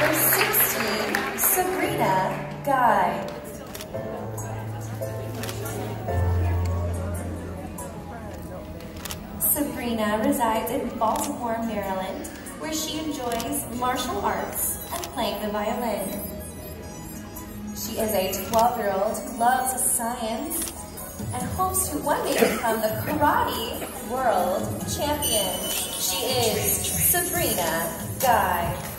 Number 16, Sabrina Guy. Sabrina resides in Baltimore, Maryland, where she enjoys martial arts and playing the violin. She is a 12-year-old who loves science and hopes to one day become the karate world champion. She is Sabrina Guy.